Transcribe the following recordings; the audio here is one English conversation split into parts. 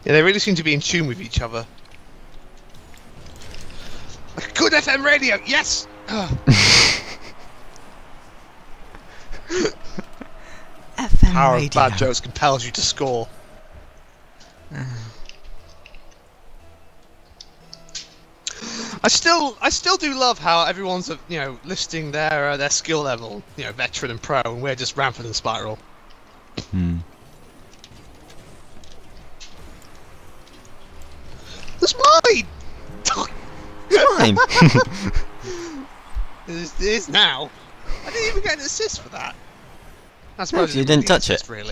Yeah, they really seem to be in tune with each other. Like a good FM radio, yes! FM Power radio. of bad jokes compels you to score. I still do love how everyone's listing their skill level, veteran and pro, and we're just rampant and spiral. That's mine. It's mine. It is now. I didn't even get an assist for that. I suppose you didn't touch assist, it. really.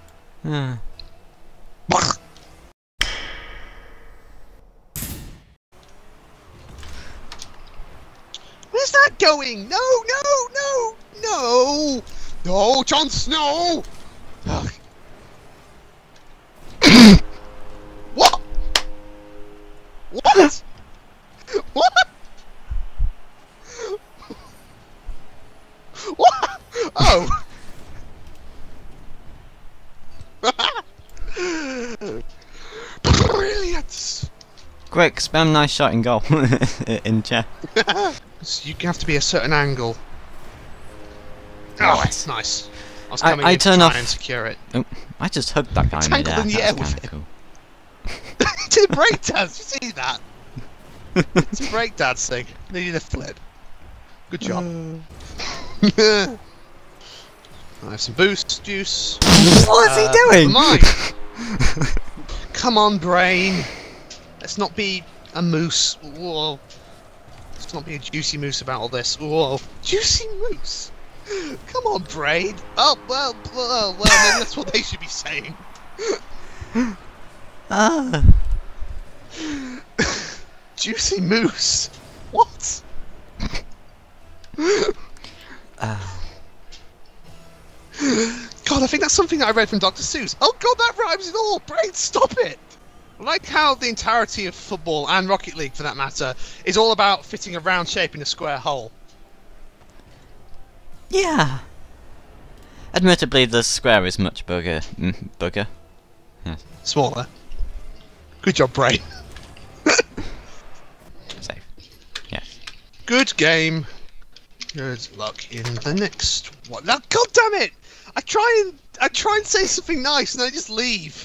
Where's that going? No, no, no, no, no, Jon Snow! Ugh. What? What? What? What? Oh! Brilliant! Quick, spam nice shot in goal in chat. You have to be a certain angle. Oh, Oh, it's nice. I was coming I in to turn try off. and secure it. Oh, I just hugged that guy in Tangled midair. in the That air was with kind of cool. He did a breakdance, you see that? It's a breakdancing. Needed a flip. Good job. I have some boost juice. What is he doing? Mine. Come on, brain. Let's not be a moose. Whoa. Let's not be a juicy moose about all this. Whoa. Juicy moose? Come on, brain. Oh, well, maybe that's what they should be saying. Juicy moose? What? God, I think that's something that I read from Dr. Seuss. Oh God, that rhymes at all! Brain, stop it! I like how the entirety of football, and Rocket League for that matter, is all about fitting a round shape in a square hole. Yeah. Admittedly, the square is much bigger. Bugger. Yes. Smaller. Good job, Brain. Safe. Yes. Good game. Good luck in the next one. Now, God damn it! I try and say something nice, and I just leave.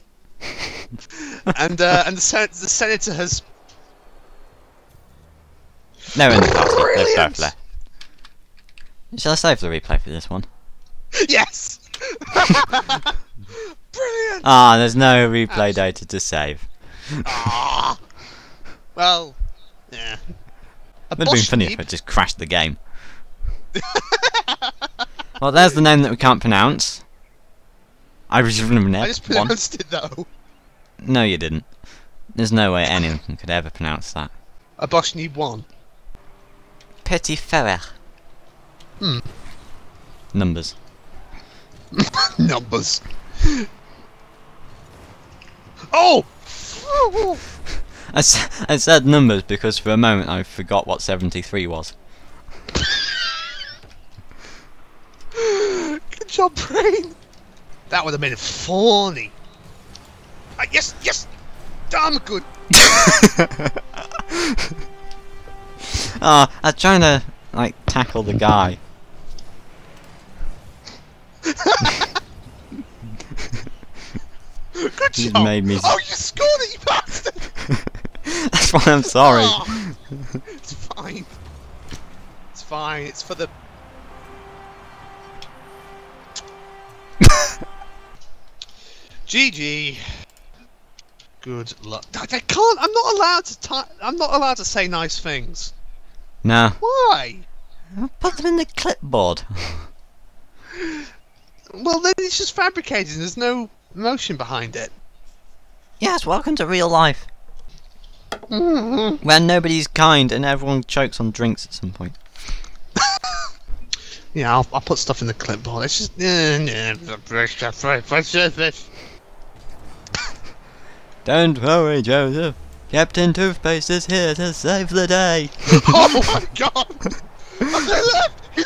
and the senator has. No, in the party. They've Brilliant! both left. Shall I save the replay for this one? Yes. Brilliant. Ah, there's no replay data to save. Ah. Well, yeah. Would have been funny if it just crashed the game. Well, there's the name that we can't pronounce. I just One. pronounced it though. No, you didn't. There's no way anyone could ever pronounce that. A Boschny 1. Petit Ferrer. Numbers. Numbers. Oh! I said numbers because for a moment I forgot what 73 was. Good job, Brain. That would have made it funny. Yes, yes. Damn good. Ah, I was trying to like tackle the guy. Good He's job. made me. Oh, you scored it, you bastard. That's why I'm sorry. Oh, it's fine. It's fine. It's for the. GG. Good luck. I can't. I'm not allowed to. I'm not allowed to say nice things. No. Why? Put them in the clipboard. Well, then it's just fabricated. There's no emotion behind it. Yes, welcome to real life. Where nobody's kind and everyone chokes on drinks at some point. Yeah, I'll put stuff in the clipboard. It's just. Don't worry, Joseph. Captain Toothpaste is here to save the day. Oh my God! Oh, he left! He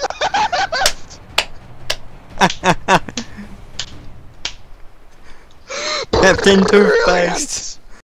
left! Captain Toothpaste. Brilliant!